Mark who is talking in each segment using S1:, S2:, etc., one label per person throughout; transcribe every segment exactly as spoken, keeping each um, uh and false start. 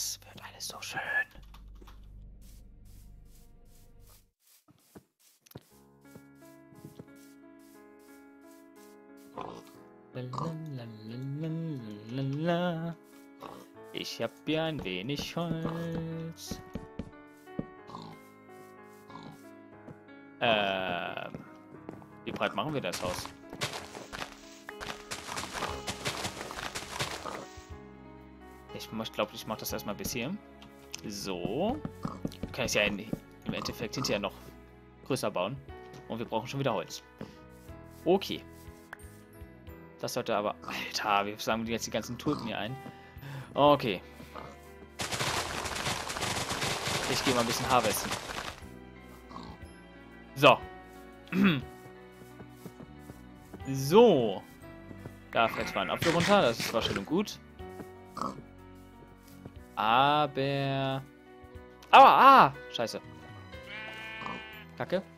S1: Das wird alles so schön. Lalalala. Ich hab hier ein wenig Holz. Ähm, wie breit machen wir das Haus? Ich glaube, ich mache das erstmal bis hier. So. Kann ich ja in, im Endeffekt hinterher noch größer bauen. Und wir brauchen schon wieder Holz. Okay. Das sollte aber... Alter, wir sammeln jetzt die ganzen Tulpen hier ein. Okay. Ich gehe mal ein bisschen harvesten. So. So. Da fällt zwar ein Apfel runter, das ist zwar schön und gut. Aber... Aua, ah! Scheiße. Kacke.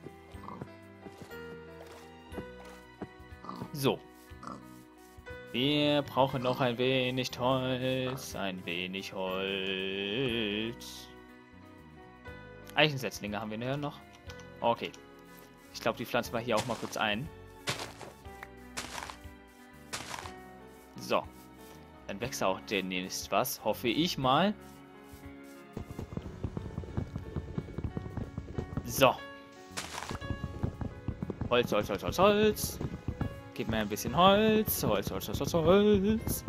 S1: So. Wir brauchen noch ein wenig Holz. Ein wenig Holz. Eichensetzlinge haben wir ja noch. Okay. Ich glaube, die pflanzen wir hier auch mal kurz ein. So. Dann wächst auch demnächst was. Hoffe ich mal. So. Holz, Holz, Holz, Holz, Holz. Gib mir ein bisschen Holz. Holz, Holz, Holz, Holz, Holz.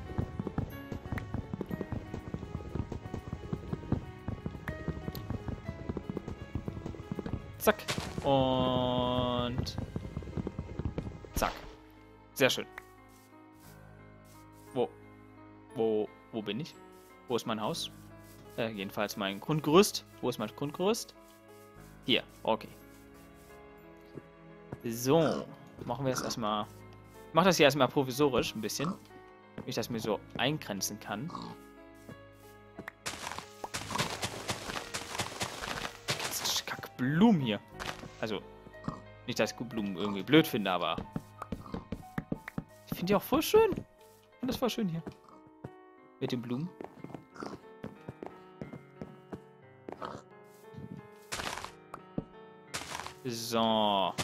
S1: Zack. Und... Zack. Sehr schön. Wo? Wo, wo bin ich? Wo ist mein Haus? Äh, jedenfalls mein Grundgerüst. Wo ist mein Grundgerüst? Hier. Okay. So. Machen wir das erstmal... Ich mache das hier erstmal provisorisch ein bisschen. Damit ich das mir so eingrenzen kann. Das Kack Blumen hier. Also, nicht, dass ich Blumen irgendwie blöd finde, aber... Ich finde die auch voll schön. Ich finde das voll schön hier. Mit den Blumen. So.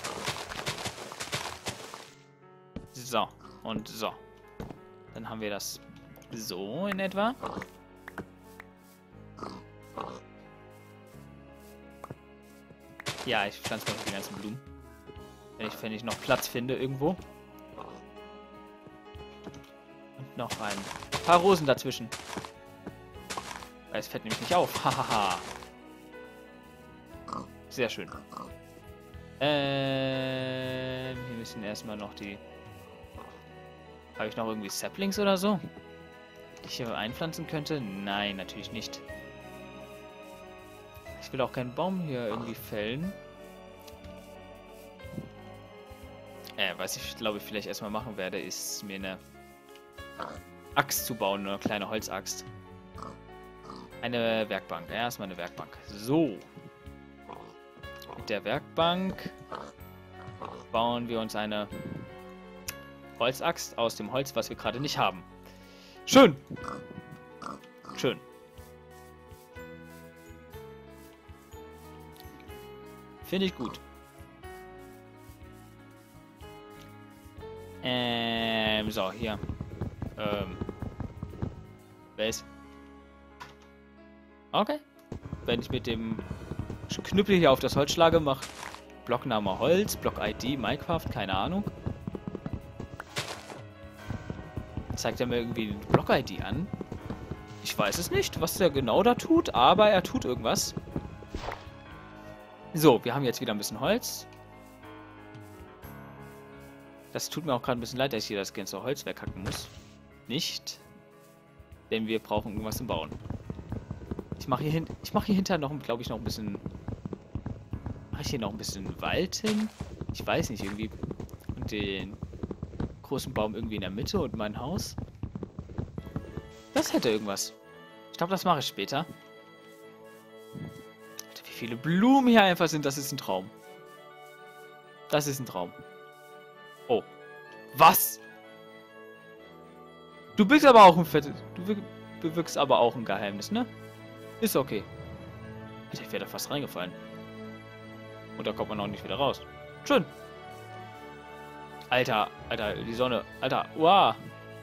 S1: So. Und so. Dann haben wir das so in etwa. Ja, ich pflanze mal die ganzen Blumen. Wenn ich, wenn ich noch Platz finde irgendwo. Und noch ein paar Rosen dazwischen. Weil es fällt nämlich nicht auf. Hahaha. Sehr schön. Ähm, hier müssen erstmal noch die... Habe ich noch irgendwie Saplings oder so? Die ich hier einpflanzen könnte? Nein, natürlich nicht. Ich will auch keinen Baum hier irgendwie fällen. Äh, was ich glaube ich vielleicht erstmal machen werde, ist mir eine Axt zu bauen, eine kleine Holzaxt. Eine Werkbank. Ja, erstmal eine Werkbank. So. Mit der Werkbank bauen wir uns eine Holzaxt aus dem Holz, was wir gerade nicht haben. Schön. Schön. Finde ich gut. Ähm, so, hier. Ähm. Base. Okay. Wenn ich mit dem Knüppel hier auf das Holz schlage, macht Blockname Holz, Block-I D, Minecraft, keine Ahnung. Zeigt er mir irgendwie eine Block-I D an? Ich weiß es nicht, was er genau da tut, aber er tut irgendwas. So, wir haben jetzt wieder ein bisschen Holz. Das tut mir auch gerade ein bisschen leid, dass ich hier das ganze Holz weghacken muss. Nicht. Denn wir brauchen irgendwas zum Bauen. Ich mache hier, hin ich mach hier hinter noch, glaube ich, noch ein bisschen... Mache ich hier noch ein bisschen Wald hin? Ich weiß nicht, irgendwie... Und den großen Baum irgendwie in der Mitte und mein Haus. Das hätte irgendwas. Ich glaube, das mache ich später. Alter, wie viele Blumen hier einfach sind, das ist ein Traum. Das ist ein Traum. Oh. Was? Du bist aber auch ein fettes... Du bewirkst aber auch ein Geheimnis, ne? Ist okay. Alter, ich wäre da fast reingefallen. Und da kommt man auch nicht wieder raus. Schön. Alter, Alter, die Sonne. Alter, wow.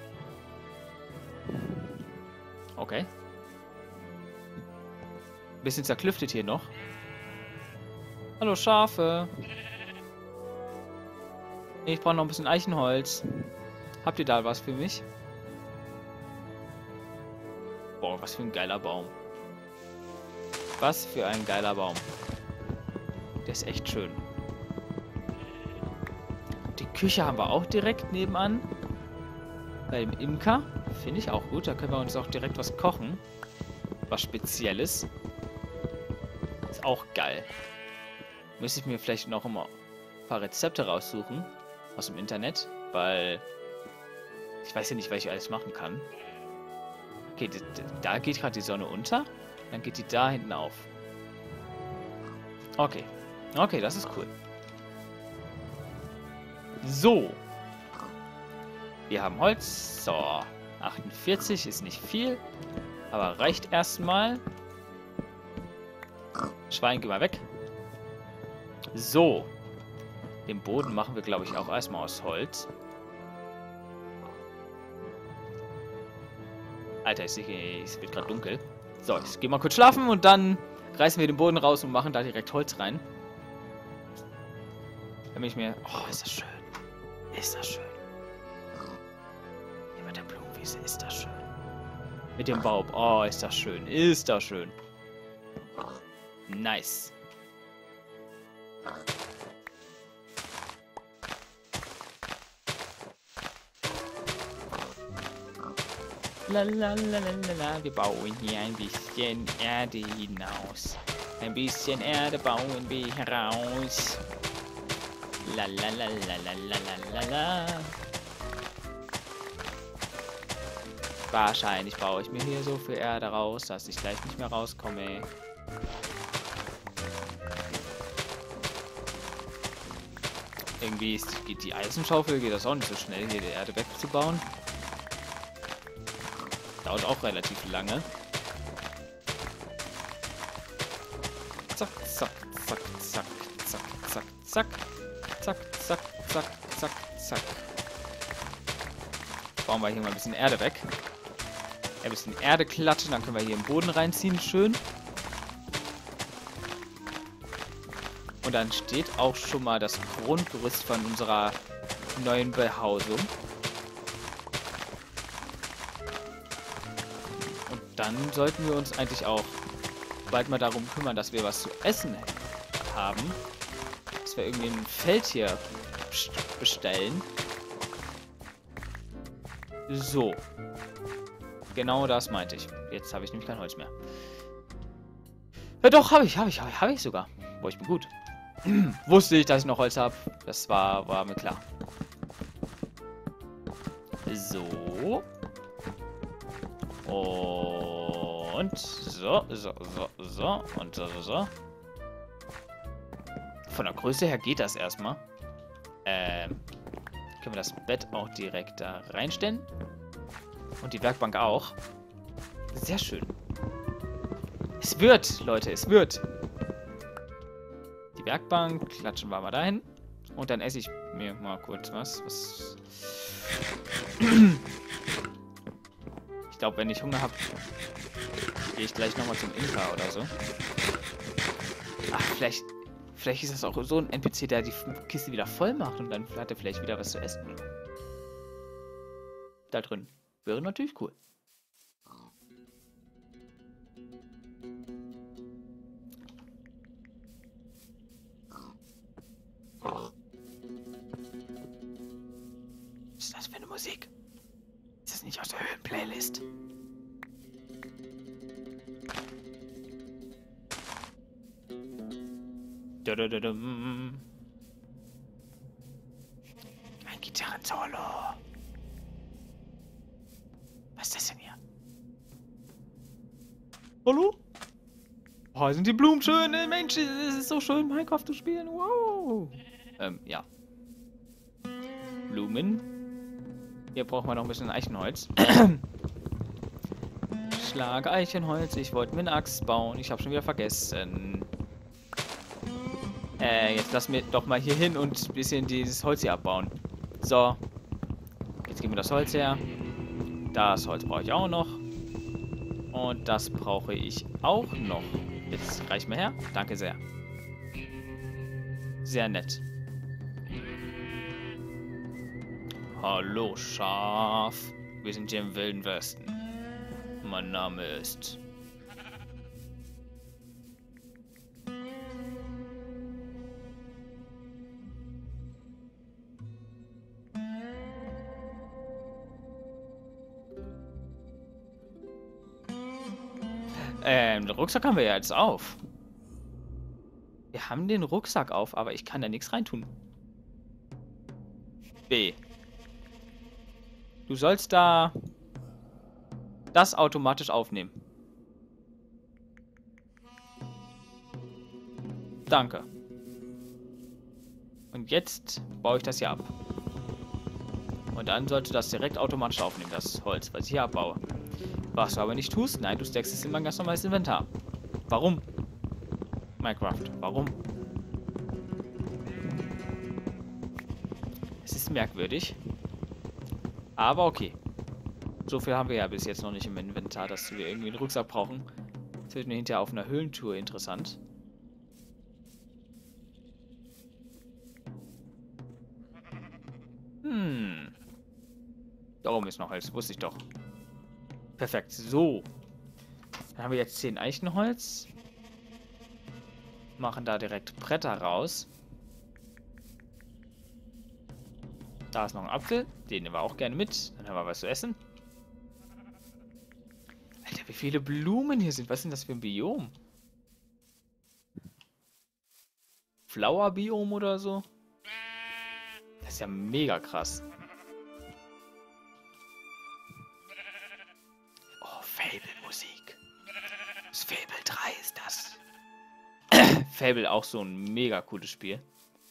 S1: Okay. Bisschen zerklüftet hier noch. Hallo, Schafe. Ich brauche noch ein bisschen Eichenholz. Habt ihr da was für mich? Boah, was für ein geiler Baum. Was für ein geiler Baum. Der ist echt schön. Die Küche haben wir auch direkt nebenan. Bei dem Imker. Finde ich auch gut. Da können wir uns auch direkt was kochen. Was Spezielles. Ist auch geil. Müsste ich mir vielleicht noch immer ein paar Rezepte raussuchen. Aus dem Internet. Weil ich weiß ja nicht, was ich alles machen kann. Okay, da geht gerade die Sonne unter. Dann geht die da hinten auf. Okay. Okay, das ist cool. So. Wir haben Holz. So. achtundvierzig ist nicht viel. Aber reicht erstmal. Schwein, geh mal weg. So. Den Boden machen wir, glaube ich, auch erstmal aus Holz. Alter, ich sehe, es wird gerade dunkel. So, ich gehe mal kurz schlafen und dann reißen wir den Boden raus und machen da direkt Holz rein. Damit ich mir... Oh, ist das schön. Ist das schön. Hier mit der Blumenwiese, ist das schön. Mit dem Baum. Oh, ist das schön. Ist das schön. Nice. La la la la la, wir bauen hier ein bisschen Erde hinaus. Ein bisschen Erde bauen wir heraus. La la la la la la la la. Wahrscheinlich baue ich mir hier so viel Erde raus, dass ich gleich nicht mehr rauskomme. Irgendwie ist, geht die Eisenschaufel, geht das auch nicht so schnell, hier die Erde wegzubauen. Dauert auch relativ lange. Zack, zack, zack, zack, zack, zack, zack, zack, zack, zack, zack, zack. Bauen wir hier mal ein bisschen Erde weg. Ein bisschen Erde klatschen, dann können wir hier im Boden reinziehen, schön. Und dann steht auch schon mal das Grundgerüst von unserer neuen Behausung. Und dann sollten wir uns eigentlich auch bald mal darum kümmern, dass wir was zu essen haben. Dass wir irgendwie ein Feld hier bestellen. So. Genau das meinte ich. Jetzt habe ich nämlich kein Holz mehr. Ja doch, habe ich, habe ich, habe ich, habe ich sogar. Boah, ich bin gut. Wusste ich, dass ich noch Holz habe. Das war, war mir klar. So. Und so, so, so, so. Und so, so, so. Von der Größe her geht das erstmal. Ähm. Können wir das Bett auch direkt da reinstellen. Und die Werkbank auch. Sehr schön. Es wird, Leute, es wird. Die Werkbank klatschen wir mal dahin. Und dann esse ich mir mal kurz was. was. Ich glaube, wenn ich Hunger habe, gehe ich gleich nochmal zum Imker oder so. Ach, vielleicht, vielleicht ist das auch so ein N P C, der die Kiste wieder voll macht und dann hat er vielleicht wieder was zu essen. Da drin. Wäre natürlich cool. Was ist das für eine Musik? Ist das nicht aus der Höhlen-Playlist? Ein Gitarrensolo. Was ist das denn hier? Hallo? Oh, sind die Blumen schön? Mensch, es ist so schön, Minecraft zu spielen. Wow. Ähm, ja. Blumen. Hier brauchen wir noch ein bisschen Eichenholz. Ratschlag. Eichenholz, ich wollte mir eine Axt bauen. Ich habe schon wieder vergessen. Äh, jetzt lass mir doch mal hier hin und ein bisschen dieses Holz hier abbauen. So. Jetzt geben wir das Holz her. Das Holz brauche ich auch noch. Und das brauche ich auch noch. Jetzt reicht mir her. Danke sehr. Sehr nett. Hallo, Schaf. Wir sind hier im Wilden Westen. Mein Name ist... Ähm, den Rucksack haben wir ja jetzt auf. Wir haben den Rucksack auf, aber ich kann da nichts reintun. B. Du sollst da das automatisch aufnehmen. Danke. Und jetzt baue ich das hier ab. Und dann sollte das direkt automatisch aufnehmen, das Holz, was ich hier abbaue. Was du aber nicht tust, nein, du steckst es in mein ganz normales Inventar. Warum? Minecraft, warum? Es ist merkwürdig. Aber okay. So viel haben wir ja bis jetzt noch nicht im Inventar, dass wir irgendwie einen Rucksack brauchen. Das wird mir hinterher auf einer Höhlentour interessant. Hm. Da oben ist noch Holz, wusste ich doch. Perfekt, so. Dann haben wir jetzt zehn Eichenholz. Machen da direkt Bretter raus. Da ist noch ein Apfel, den nehmen wir auch gerne mit. Dann haben wir was zu essen. Alter, wie viele Blumen hier sind. Was ist denn das für ein Biom? Flower-Biom oder so? Das ist ja mega krass. Oh, Fable-Musik. Das Fable drei ist das. Fable auch so ein mega cooles Spiel.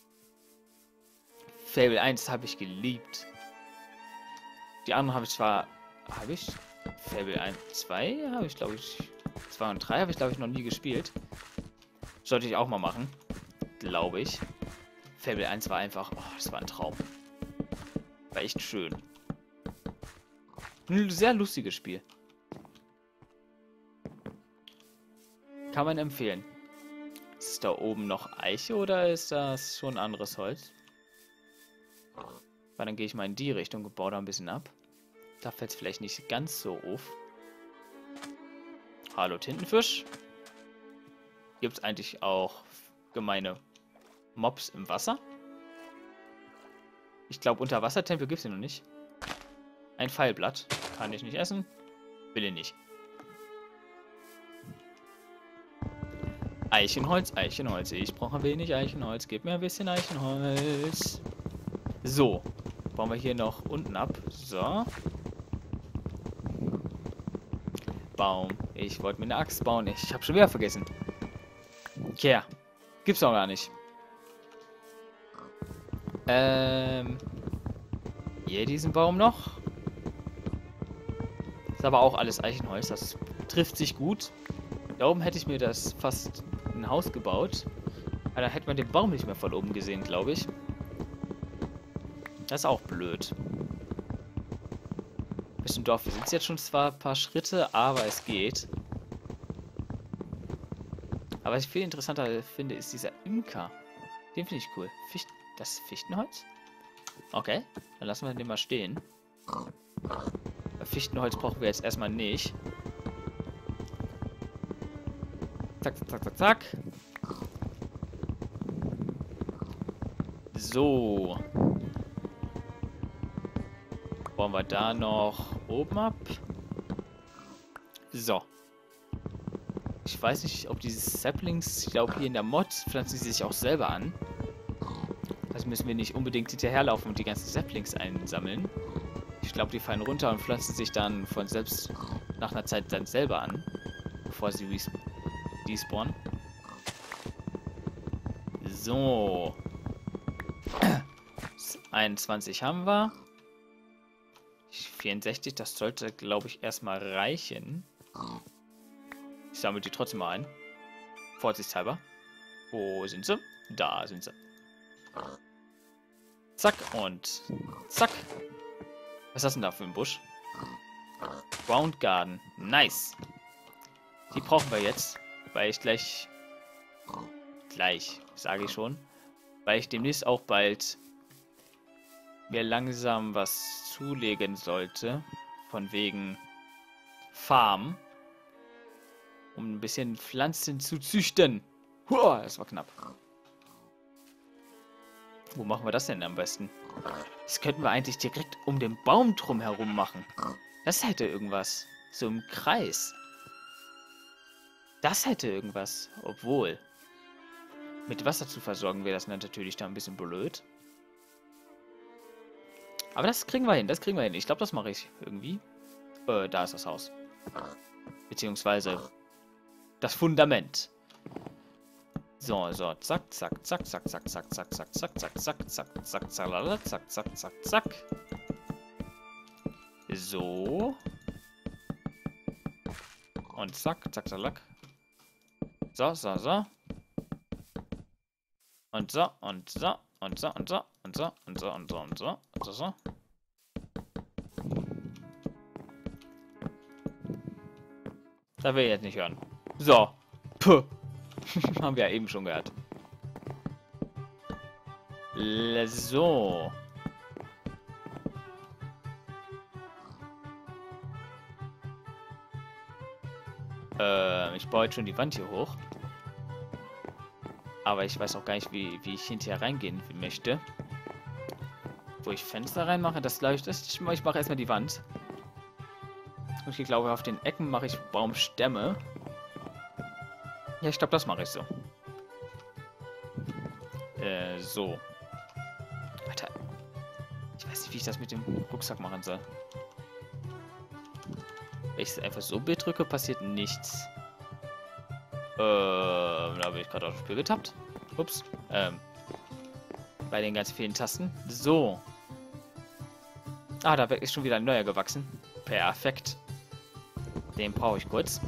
S1: Fable eins habe ich geliebt. Die anderen habe ich zwar... Habe ich? Fable eins, zwei habe ich glaube ich... zwei und drei habe ich glaube ich noch nie gespielt. Sollte ich auch mal machen. Glaube ich. Fable eins war einfach... Oh, das war ein Traum. War echt schön. Ein sehr lustiges Spiel. Kann man empfehlen. Ist da oben noch Eiche oder ist das schon anderes Holz? Weil dann gehe ich mal in die Richtung und baue da ein bisschen ab. Da fällt es vielleicht nicht ganz so auf. Hallo Tintenfisch. Gibt es eigentlich auch gemeine Mobs im Wasser? Ich glaube, Unterwassertempel gibt es hier noch nicht. Ein Pfeilblatt. Kann ich nicht essen. Will ich nicht. Eichenholz, Eichenholz. Ich brauche ein wenig Eichenholz. Gib mir ein bisschen Eichenholz. So. Bauen wir hier noch unten ab. So. Baum. Ich wollte mir eine Axt bauen. Ich habe schon wieder vergessen. Tja. Gibt's doch gar nicht. Ähm. Hier diesen Baum noch. Ist aber auch alles Eichenholz. Das trifft sich gut. Da oben hätte ich mir das fast ein Haus gebaut. Aber da hätte man den Baum nicht mehr von oben gesehen, glaube ich. Das ist auch blöd. Bis zum Dorf. Wir sind jetzt schon zwar ein paar Schritte, aber es geht. Aber was ich viel interessanter finde, ist dieser Imker. Den finde ich cool. Ficht das Fichtenholz? Okay, dann lassen wir den mal stehen. Fichtenholz brauchen wir jetzt erstmal nicht. Zack, zack, zack, zack. So. Bauen wir da noch oben ab. So. Ich weiß nicht, ob diese Saplings, ich glaube hier in der Mod pflanzen sie sich auch selber an. Das müssen wir nicht unbedingt hinterherlaufen und die ganzen Saplings einsammeln. Ich glaube, die fallen runter und pflanzen sich dann von selbst nach einer Zeit dann selber an, bevor sie despawnen. So. einundzwanzig haben wir. vierundsechzig, das sollte, glaube ich, erstmal reichen. Ich sammle die trotzdem mal ein. Vorsichtshalber. Wo sind sie? Da sind sie. Zack und zack. Was ist das denn da für ein Busch? Ground Garden. Nice. Die brauchen wir jetzt, weil ich gleich... Gleich, sage ich schon. Weil ich demnächst auch bald mir langsam was zulegen sollte. Von wegen Farm. Um ein bisschen Pflanzen zu züchten. Huah, das war knapp. Wo machen wir das denn am besten? Das könnten wir eigentlich direkt um den Baum drum herum machen. Das hätte irgendwas. So im Kreis. Das hätte irgendwas. Obwohl. Mit Wasser zu versorgen wäre das natürlich da ein bisschen blöd. Aber das kriegen wir hin. Das kriegen wir hin. Ich glaube, das mache ich irgendwie. Äh, da ist das Haus. Beziehungsweise das Fundament. So, so, zack, zack, zack, zack, zack, zack, zack, zack, zack, zack, zack, zack, zack, zack, zack, zack, zack, zack. So. Und zack, zack, zack. So, so, so. Und so, und so, und so, und so, und so, und so, und so, und so, und so, so. Das will ich jetzt nicht hören. So. Puh. Haben wir ja eben schon gehört. So. Äh, ich baue jetzt schon die Wand hier hoch. Aber ich weiß auch gar nicht, wie, wie ich hinterher reingehen möchte. Wo ich Fenster reinmache, das glaube ich, das, ich mache erstmal die Wand. Und ich glaube, auf den Ecken mache ich Baumstämme. Ja, ich glaube, das mache ich so. Äh, so. Alter. Ich weiß nicht, wie ich das mit dem Rucksack machen soll. Wenn ich es einfach so drücke, passiert nichts. Äh, da bin ich gerade auf das Spiel getappt. Ups. Ähm. Bei den ganz vielen Tasten. So. Ah, da ist schon wieder ein neuer gewachsen. Perfekt. Den brauche ich kurz.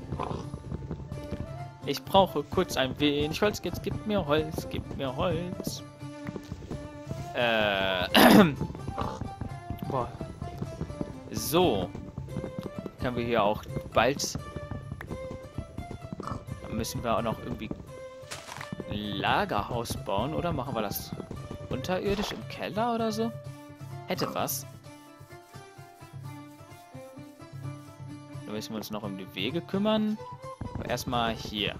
S1: Ich brauche kurz ein wenig Holz. Jetzt gib mir Holz, gib mir Holz. Äh. Boah. So. Können wir hier auch bald. Dann müssen wir auch noch irgendwie ein Lagerhaus bauen, oder? Machen wir das unterirdisch im Keller oder so? Hätte was. Da müssen wir uns noch um die Wege kümmern. Aber erstmal hier.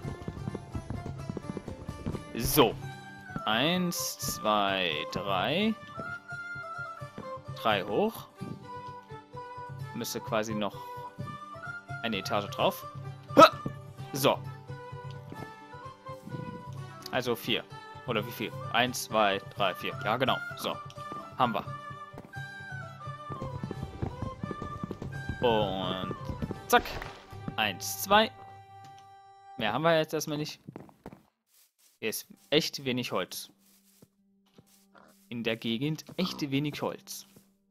S1: So. Eins, zwei, drei. Drei hoch. Müsste quasi noch eine Etage drauf. So. Also vier. Oder wie viel? Eins, zwei, drei, vier. Ja, genau. So. Haben wir. Und zack. Eins, zwei. Mehr haben wir jetzt erstmal nicht. Hier ist echt wenig Holz. In der Gegend echt wenig Holz.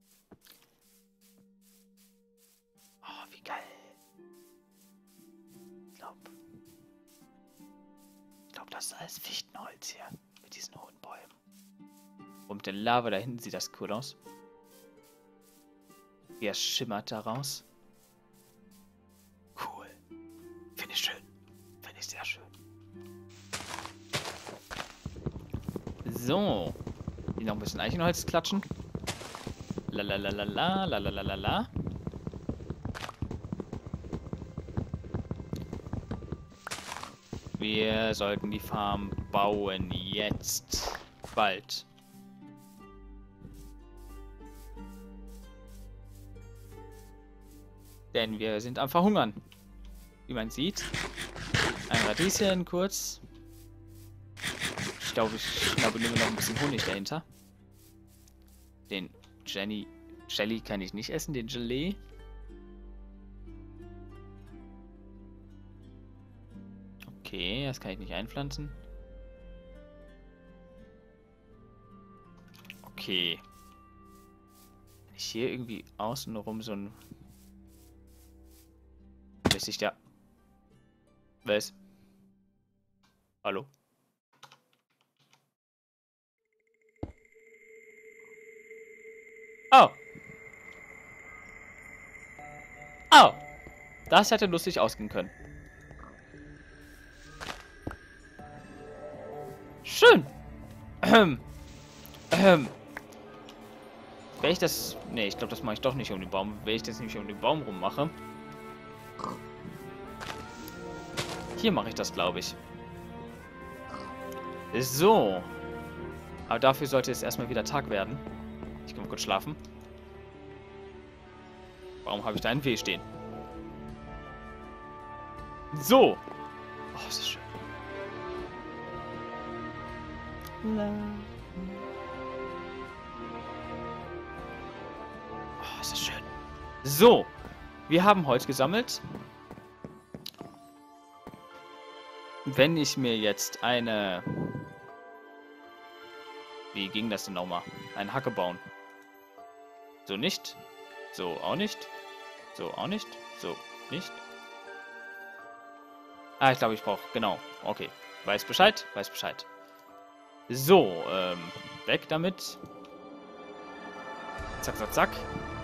S1: Oh, wie geil. Ich glaube, ich glaube, das ist alles Fichtenholz hier. Mit diesen hohen Bäumen. Und mit der Lava da hinten sieht das cool aus. Wie er schimmert daraus. Cool. Finde ich schön. Finde ich sehr schön. So. Hier noch ein bisschen Eichenholz klatschen. Lalalala, lalalala. Wir sollten die Farm bauen. Jetzt. Bald. Denn wir sind am Verhungern. Wie man sieht. Ein Radieschen kurz. Ich glaube, ich schnappe nur noch ein bisschen Honig dahinter. Den Jenny... Jelly kann ich nicht essen, den Gelee. Okay, das kann ich nicht einpflanzen. Okay. Wenn ich hier irgendwie außenrum so ein... Durchsicht, ja. Was? Hallo? Oh. Oh. Das hätte lustig ausgehen können. Schön. Ähm. Ähm. Wenn ich das... Ne, ich glaube, das mache ich doch nicht um den Baum. Wenn ich das nämlich um den Baum rum mache. Hier mache ich das, glaube ich. So. Aber dafür sollte es erstmal wieder Tag werden. Ich kann mal kurz schlafen. Warum habe ich da einen W stehen? So. Oh, ist das schön. Oh, ist das schön. So. Wir haben Holz gesammelt. Wenn ich mir jetzt eine... Wie ging das denn nochmal? Eine Hacke bauen. So nicht. So auch nicht. So auch nicht. So nicht. Ah, ich glaube, ich brauche... Genau. Okay. Weiß Bescheid. Weiß Bescheid. So, ähm... weg damit. Zack, zack, zack.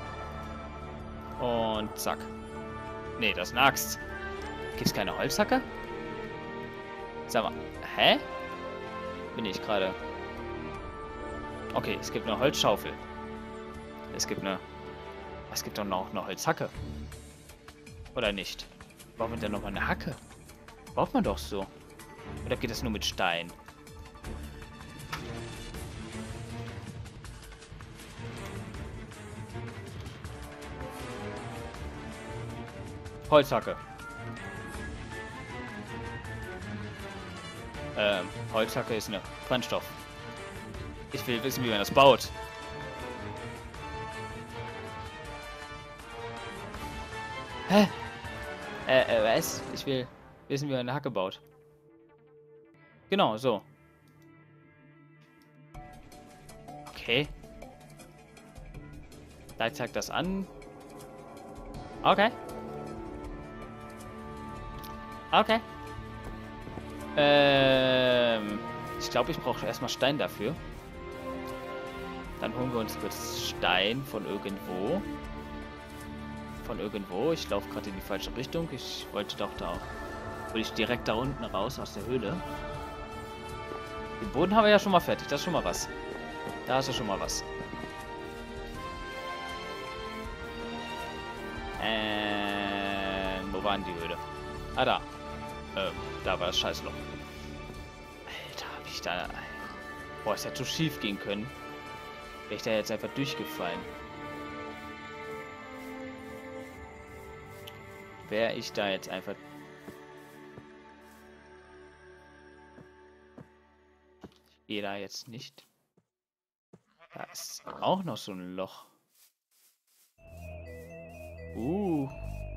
S1: Und zack. Nee, das ist eine Axt. Gibt's keine Holzhacke? Sag mal, hä? Bin ich gerade... Okay, es gibt eine Holzschaufel. Es gibt eine... Es gibt doch noch eine Holzhacke. Oder nicht? Braucht man denn noch mal eine Hacke? Braucht man doch so. Oder geht das nur mit Stein? Holzhacke. Ähm, Holzhacke ist eine Brennstoff. Ich will wissen, wie man das baut. Hä? Äh, äh, was? Ich will wissen, wie man eine Hacke baut. Genau, so. Okay. Da zeigt das an. Okay. Okay. Ähm, ich glaube, ich brauche erstmal Stein dafür. Dann holen wir uns kurz Stein von irgendwo. Von irgendwo. Ich laufe gerade in die falsche Richtung. Ich wollte doch da auch. Will ich direkt da unten raus aus der Höhle. Den Boden haben wir ja schon mal fertig. Das ist schon mal was. Da ist ja schon mal was. Ähm, wo war denn die Höhle? Ah, da. Ähm, da war das Scheißloch. Alter, hab ich da... Boah, es hätte so schief gehen können. Wäre ich da jetzt einfach durchgefallen. Wäre ich da jetzt einfach... Ich gehe da jetzt nicht. Da ist auch noch so ein Loch. Uh.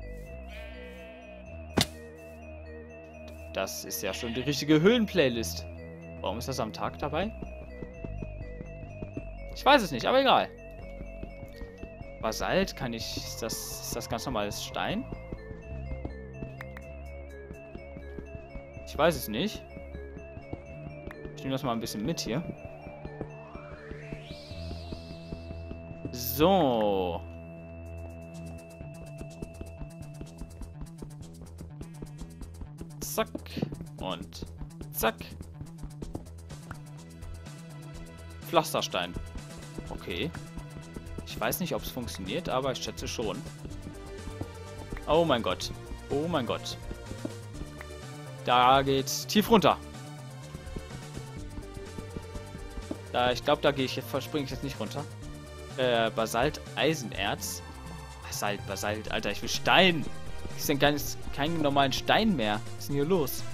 S1: Das ist ja schon die richtige Höhlen-Playlist. Warum ist das am Tag dabei? Ich weiß es nicht, aber egal. Basalt, kann ich... Ist das, ist das ganz normales Stein? Ich weiß es nicht. Ich nehme das mal ein bisschen mit hier. So. Zack. Und zack. Pflasterstein. Okay. Ich weiß nicht, ob es funktioniert, aber ich schätze schon. Oh mein Gott. Oh mein Gott. Da geht's tief runter. Da, ich glaube, da gehe ich jetzt, verspringe ich jetzt nicht runter. Äh, Basalt, Eisenerz. Basalt, Basalt, Alter, ich will Stein. Ich sehe keinen keinen normalen Stein mehr. Was ist denn hier los?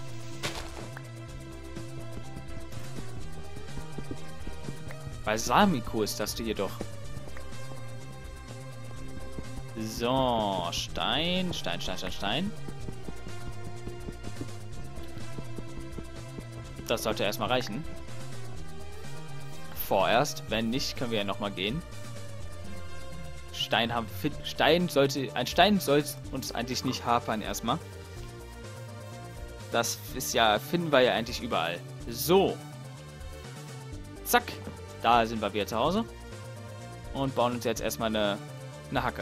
S1: Balsamico ist das hier doch. So, Stein, Stein, Stein, Stein, Stein. Das sollte erstmal reichen. Vorerst, wenn nicht, können wir ja nochmal gehen. Stein haben. Stein sollte, ein Stein soll uns eigentlich nicht hapern erstmal. Das ist ja, finden wir ja eigentlich überall. So. Zack. Da sind wir wieder zu Hause. Und bauen uns jetzt erstmal eine, eine Hacke.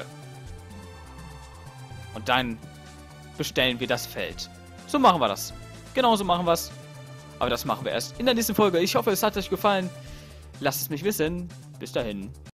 S1: Und dann bestellen wir das Feld. So machen wir das. Genauso machen wir es. Aber das machen wir erst in der nächsten Folge. Ich hoffe, es hat euch gefallen. Lasst es mich wissen. Bis dahin.